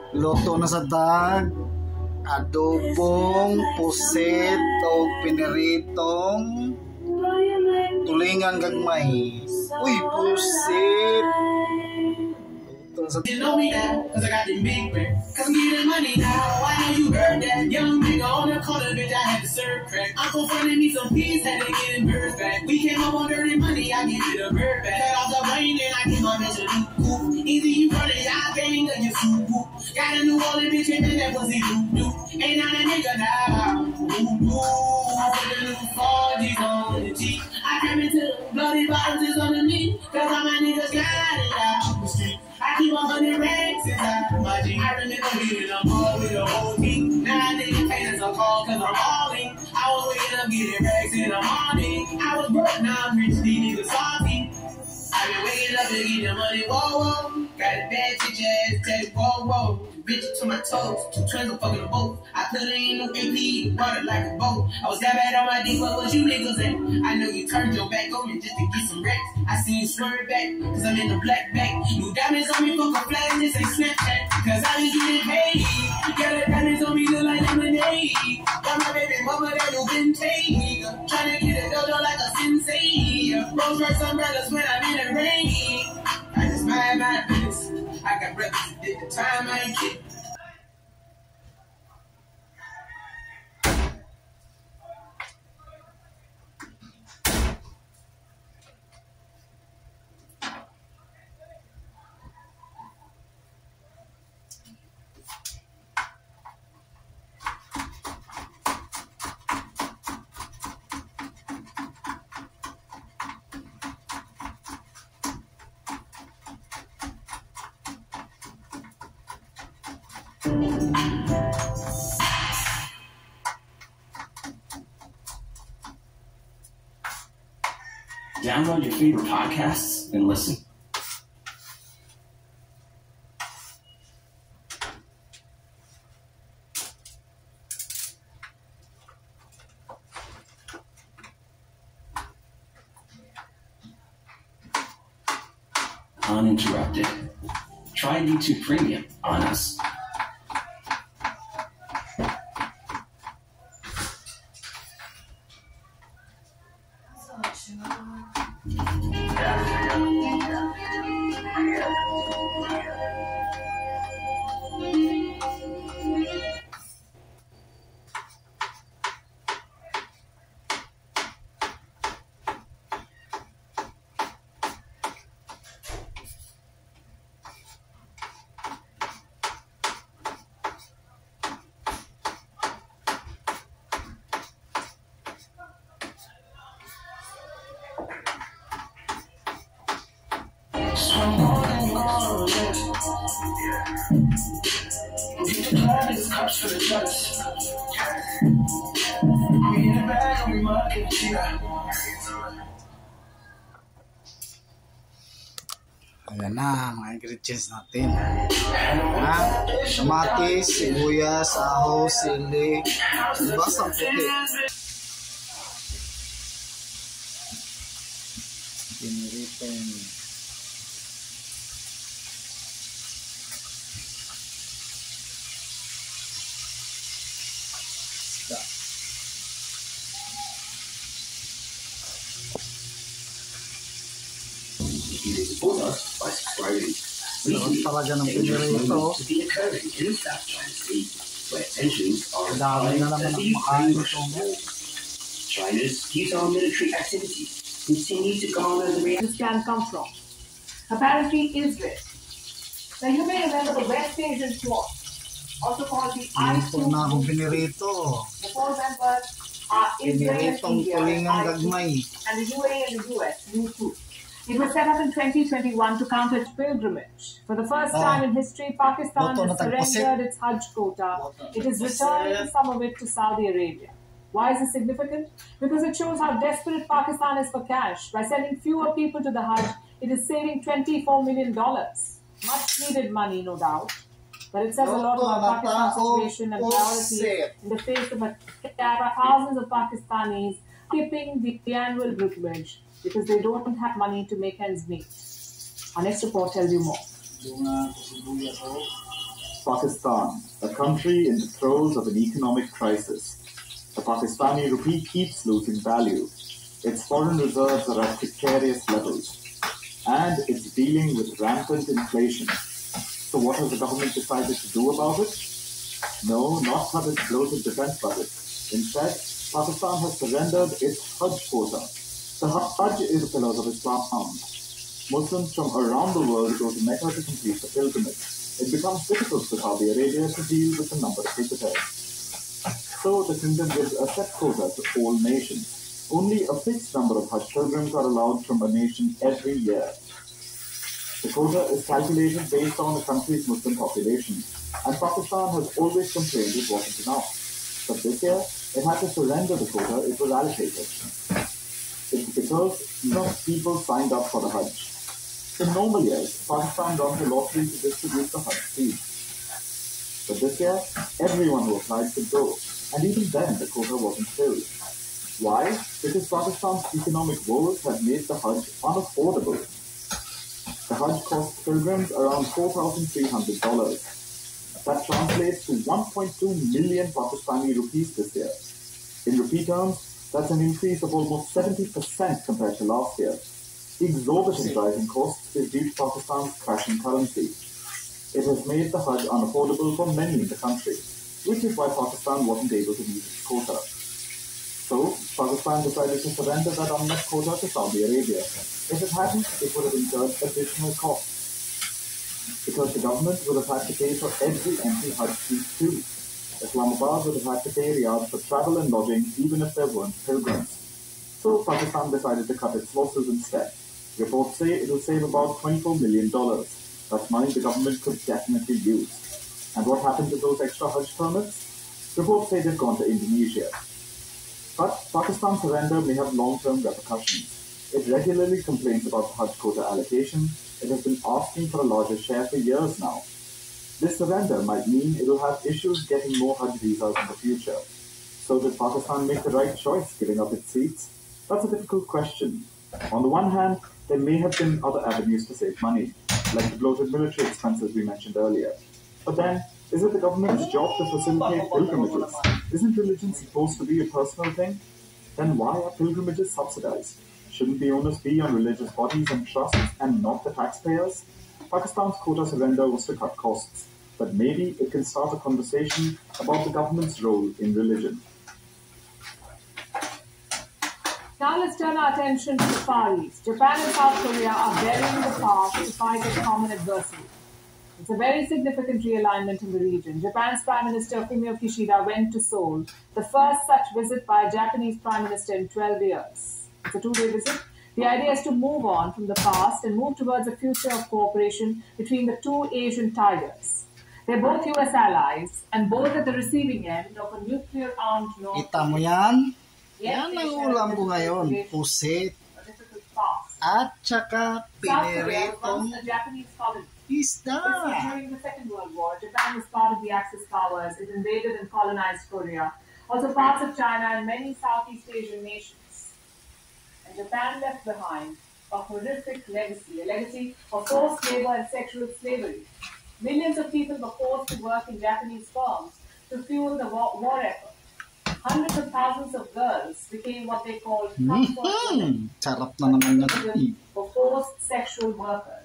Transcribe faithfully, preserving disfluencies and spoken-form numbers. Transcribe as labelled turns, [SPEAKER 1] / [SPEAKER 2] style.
[SPEAKER 1] Luto na sa dag, adobong, pusit, o piniritong tulingan gagmay. Uy, pusit! Luto na sa
[SPEAKER 2] You know me now, cause I got them big racks. Cause I'm getting money now, I know you heard that. Young nigga on the corner, bitch, I had to serve crack. Uncle fronted me some peas, had to get him birds back. We came up on dirty money, I give it a bird back. Cut off the rain, and I give my bitch a new coupe. Either you run it, I bang, or you swoop whoop. Got a new Orleans bitch, and that pussy doop doop. Ain't not a nigga now, ooh ooh. I put the new four G's on the G. I came into the bloody bottles is on the knee. Cause all my niggas got it out the street. I keep a hundred racks inside my jeans. I remember being a ball with a whole team. Now I niggas pay us a call cause I'm balling. I was waking up getting racks in the morning. I was broke, now I'm rich, these niggas salty. I been waking up and getting money, whoa, whoa. Got a bad bitch ass, take whoa, whoa. Bitch to my toes, two twins are fucking both. I put it in no A P, brought it like a boat. I was that bad on my dick, what was you niggas at? I know you turned your back on me just to get some racks. I seen you swerve back, cause I'm in the black bag. New diamonds on me, fuck a flash, this ain't Snapchat. Cause I been getting paid. Got the diamonds on me, look like lemonade. Got my baby mama that you been take. Tryna get a dojo like a sensei. Rose Royce umbrellas when I'm in the rain. I just mind my business. I got brothers that did the time I ain't kidding.
[SPEAKER 3] Download your favorite podcasts and listen. Uninterrupted. Try YouTube Premium on us.
[SPEAKER 2] For the trust. We in the bag and we market, yeah.
[SPEAKER 1] Ayan na, mga ingredients natin. Ah, kamatis, sibuyas, ahos, sili, basang puti. Piniritin.
[SPEAKER 3] You can support us by subscribing.
[SPEAKER 1] Meron talaga ng pinirito.
[SPEAKER 3] To be occurring in the South China Sea, where tensions are
[SPEAKER 1] Dami na naman ang makain ito.
[SPEAKER 3] China's futile military activities continue to garner the reaction.
[SPEAKER 4] This can come from. Apparently, Israel. Now, you may remember the West Asian War, also called the I two.
[SPEAKER 1] Ito na akong pinirito.
[SPEAKER 4] The four members are Israel,
[SPEAKER 1] Piniritong
[SPEAKER 4] India,
[SPEAKER 1] tulingang
[SPEAKER 4] I two,
[SPEAKER 1] gagmay.
[SPEAKER 4] and the U A E and the U S, U two. It was set up in twenty twenty-one to counter pilgrimage. For the first
[SPEAKER 1] Oh.
[SPEAKER 4] time in history, Pakistan
[SPEAKER 1] Loto na
[SPEAKER 4] has
[SPEAKER 1] tagpusit.
[SPEAKER 4] surrendered its Hajj quota.
[SPEAKER 1] Loto na
[SPEAKER 4] It is
[SPEAKER 1] tagpusit.
[SPEAKER 4] returning some of it to Saudi Arabia. Why is this significant? Because it shows how desperate Pakistan is for cash. By sending fewer people to the Hajj, it is saving twenty-four million dollars. Much needed money, no doubt. But it says a lot
[SPEAKER 1] Loto
[SPEAKER 4] about
[SPEAKER 1] na
[SPEAKER 4] Pakistan's
[SPEAKER 1] taong
[SPEAKER 4] situation and priority
[SPEAKER 1] pusit.
[SPEAKER 4] in the face of a thousands of Pakistanis skipping the annual pilgrimage because they don't have money to make ends meet. Our next report tells you more.
[SPEAKER 1] Bunga, sibuyas, oh.
[SPEAKER 5] Pakistan, a country in the throes of an economic crisis. The Pakistani rupee keeps losing value. Its foreign reserves are at precarious levels. And it's dealing with rampant inflation. So what has the government decided to do about it? No, not cut its bloated defense budget. Instead, Pakistan has surrendered its Hajj quota. The Hajj is the pillars of Islam. Muslims from around the world go to Mecca to complete the pilgrimage. It becomes difficult for Saudi Arabia to deal with the number of visitors. So the kingdom gives a set quota to all nations. Only a fixed number of Hajj pilgrims are allowed from a nation every year. The quota is calculated based on the country's Muslim population, and Pakistan has always complained it wasn't enough. But this year, it had to surrender the quota it was allocated. It's because enough people signed up for the Hajj. In normal years, Pakistan runs a lottery to distribute the Hajj fee. But this year, everyone who applied could go, and even then the quota wasn't filled. Why? Because Pakistan's economic woes have made the Hajj unaffordable. The Hajj costs pilgrims around four thousand three hundred dollars. That translates to one point two million Pakistani rupees this year. In rupee terms, that's an increase of almost seventy percent compared to last year. The exorbitant rise in costs is due to Pakistan's crashing currency. It has made the Hajj unaffordable for many in the country, which is why Pakistan wasn't able to meet its quota. So, Pakistan decided to surrender that unmet quota to Saudi Arabia. If it hadn't, it would have incurred additional costs, because the government would have had to pay for every empty Hajj seat too. Islamabad would have had to pay Riyadh for travel and lodging even if there weren't pilgrims. So Pakistan decided to cut its losses instead. Reports say it will save about twenty-four million dollars. That's money the government could definitely use. And what happened to those extra Hajj permits? Reports say they've gone to Indonesia. But Pakistan's surrender may have long-term repercussions. It regularly complains about the Hajj quota allocation. It has been asking for a larger share for years now. This surrender might mean it will have issues getting more Hajj visas in the future. So did Pakistan make the right choice giving up its seats? That's a difficult question. On the one hand, there may have been other avenues to save money, like the bloated military expenses we mentioned earlier. But then, is it the government's job to facilitate pilgrimages? Isn't religion supposed to be a personal thing? Then why are pilgrimages subsidized? Shouldn't the onus be on religious bodies and trusts and not the taxpayers? Pakistan's quota surrender was to cut costs, but maybe it can start a conversation about the government's role in religion.
[SPEAKER 4] Now let's turn our attention to the Far East. Japan and South Korea are burying the past to fight a common adversary. It's a very significant realignment in the region. Japan's Prime Minister Fumio Kishida went to Seoul, the first such visit by a Japanese Prime Minister in twelve years. It's a two-day visit. The idea is to move on from the past and move towards a future of cooperation between the two Asian tigers. They're both U S allies and both at the receiving end of a nuclear-armed North
[SPEAKER 1] Kita mo yan?
[SPEAKER 4] Yes,
[SPEAKER 1] Yan ang ulam ko ngayon. Pusit
[SPEAKER 4] a difficult task.
[SPEAKER 1] at saka
[SPEAKER 4] South Korea was
[SPEAKER 1] piniritong
[SPEAKER 4] once a Japanese colony.
[SPEAKER 1] isda.
[SPEAKER 4] During the Second World War, Japan was part of the Axis powers. It invaded and colonized Korea, also parts of China and many Southeast Asian nations. And Japan left behind a horrific legacy, a legacy of forced labor and sexual slavery. Millions of people were forced to work in Japanese firms to fuel the war, war effort. Hundreds of thousands of girls became what they called comfort women,
[SPEAKER 1] Mm-hmm. Sarap na naman na ito.
[SPEAKER 4] for forced sexual workers.